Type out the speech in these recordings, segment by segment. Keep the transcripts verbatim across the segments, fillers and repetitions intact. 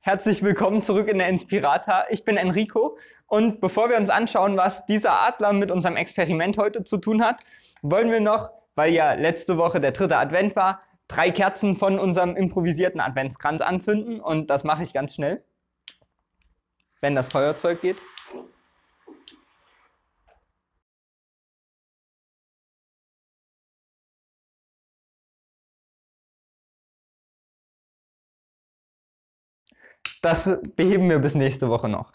Herzlich willkommen zurück in der Inspirata. Ich bin Enrico und bevor wir uns anschauen, was dieser Adler mit unserem Experiment heute zu tun hat, wollen wir noch, weil ja letzte Woche der dritte Advent war, drei Kerzen von unserem improvisierten Adventskranz anzünden und das mache ich ganz schnell, wenn das Feuerzeug geht. Das beheben wir bis nächste Woche noch.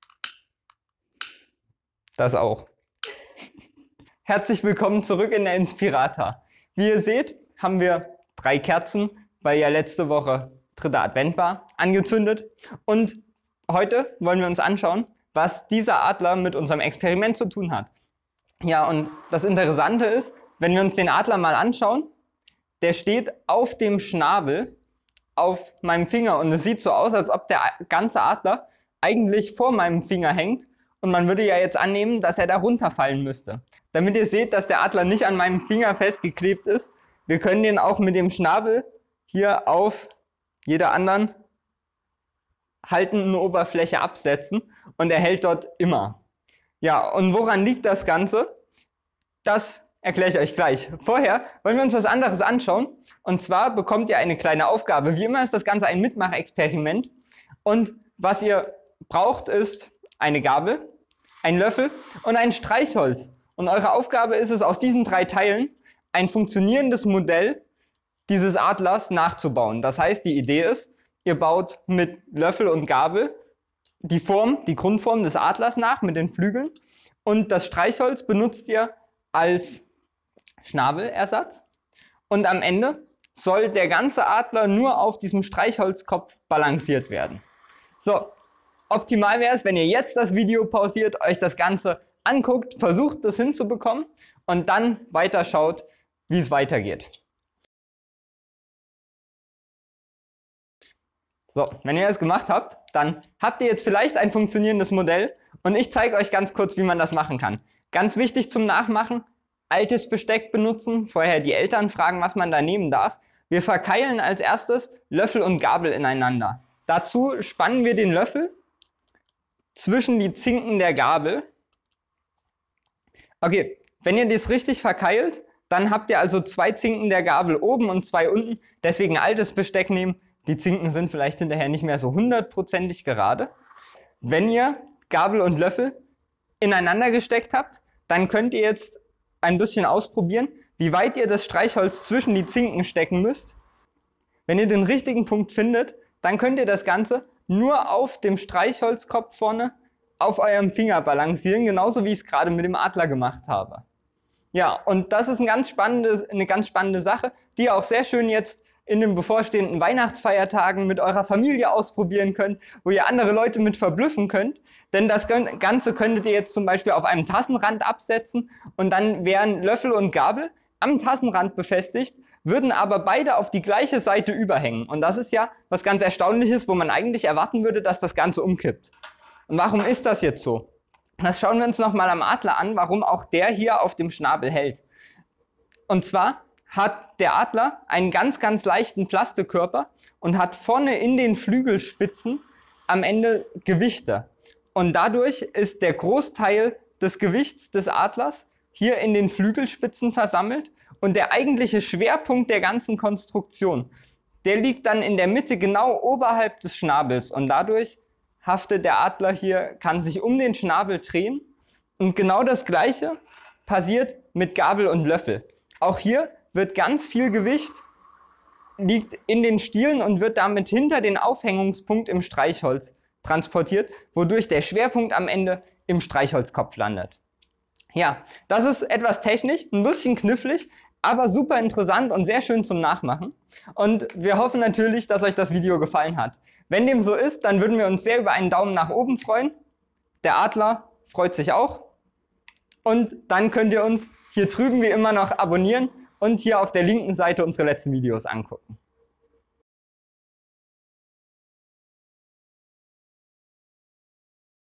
Das auch. Herzlich willkommen zurück in der Inspirata. Wie ihr seht, haben wir drei Kerzen, weil ja letzte Woche dritter Advent war, angezündet. Und heute wollen wir uns anschauen, was dieser Adler mit unserem Experiment zu tun hat. Ja, und das Interessante ist, wenn wir uns den Adler mal anschauen, der steht auf dem Schnabel auf meinem Finger und es sieht so aus, als ob der ganze Adler eigentlich vor meinem Finger hängt und man würde ja jetzt annehmen, dass er da runterfallen müsste. Damit ihr seht, dass der Adler nicht an meinem Finger festgeklebt ist, wir können den auch mit dem Schnabel hier auf jeder anderen haltenden Oberfläche absetzen und er hält dort immer. Ja, und woran liegt das Ganze? Das erkläre ich euch gleich. Vorher wollen wir uns was anderes anschauen. Und zwar bekommt ihr eine kleine Aufgabe. Wie immer ist das Ganze ein Mitmachexperiment. Und was ihr braucht, ist eine Gabel, ein Löffel und ein Streichholz. Und eure Aufgabe ist es, aus diesen drei Teilen ein funktionierendes Modell dieses Adlers nachzubauen. Das heißt, die Idee ist, ihr baut mit Löffel und Gabel die Form, die Grundform des Adlers nach mit den Flügeln. Und das Streichholz benutzt ihr als Schnabelersatz und am Ende soll der ganze Adler nur auf diesem Streichholzkopf balanciert werden. So, optimal wäre es, wenn ihr jetzt das Video pausiert, euch das Ganze anguckt, versucht das hinzubekommen und dann weiter schaut, wie es weitergeht. So, wenn ihr das gemacht habt, dann habt ihr jetzt vielleicht ein funktionierendes Modell und ich zeige euch ganz kurz, wie man das machen kann. Ganz wichtig zum Nachmachen: altes Besteck benutzen, vorher die Eltern fragen, was man da nehmen darf. Wir verkeilen als erstes Löffel und Gabel ineinander. Dazu spannen wir den Löffel zwischen die Zinken der Gabel. Okay, wenn ihr das richtig verkeilt, dann habt ihr also zwei Zinken der Gabel oben und zwei unten. Deswegen altes Besteck nehmen. Die Zinken sind vielleicht hinterher nicht mehr so hundertprozentig gerade. Wenn ihr Gabel und Löffel ineinander gesteckt habt, dann könnt ihr jetzt ein bisschen ausprobieren, wie weit ihr das Streichholz zwischen die Zinken stecken müsst. Wenn ihr den richtigen Punkt findet, dann könnt ihr das Ganze nur auf dem Streichholzkopf vorne auf eurem Finger balancieren, genauso wie ich es gerade mit dem Adler gemacht habe. Ja, und das ist ein ganz spannende, eine ganz spannende Sache, die ihr auch sehr schön jetzt in den bevorstehenden Weihnachtsfeiertagen mit eurer Familie ausprobieren könnt, wo ihr andere Leute mit verblüffen könnt. Denn das Ganze könntet ihr jetzt zum Beispiel auf einem Tassenrand absetzen und dann wären Löffel und Gabel am Tassenrand befestigt, würden aber beide auf die gleiche Seite überhängen. Und das ist ja was ganz Erstaunliches, wo man eigentlich erwarten würde, dass das Ganze umkippt. Und warum ist das jetzt so? Das schauen wir uns nochmal am Adler an, warum auch der hier auf dem Schnabel hält. Und zwar hat der Adler einen ganz, ganz leichten Plastikkörper und hat vorne in den Flügelspitzen am Ende Gewichte. Und dadurch ist der Großteil des Gewichts des Adlers hier in den Flügelspitzen versammelt und der eigentliche Schwerpunkt der ganzen Konstruktion, der liegt dann in der Mitte genau oberhalb des Schnabels und dadurch haftet der Adler hier, kann sich um den Schnabel drehen und genau das Gleiche passiert mit Gabel und Löffel. Auch hier wird ganz viel Gewicht liegt in den Stielen und wird damit hinter den Aufhängungspunkt im Streichholz transportiert, wodurch der Schwerpunkt am Ende im Streichholzkopf landet. Ja, das ist etwas technisch, ein bisschen knifflig, aber super interessant und sehr schön zum Nachmachen. Und wir hoffen natürlich, dass euch das Video gefallen hat. Wenn dem so ist, dann würden wir uns sehr über einen Daumen nach oben freuen. Der Adler freut sich auch. Und dann könnt ihr uns hier drüben wie immer noch abonnieren und hier auf der linken Seite unsere letzten Videos angucken.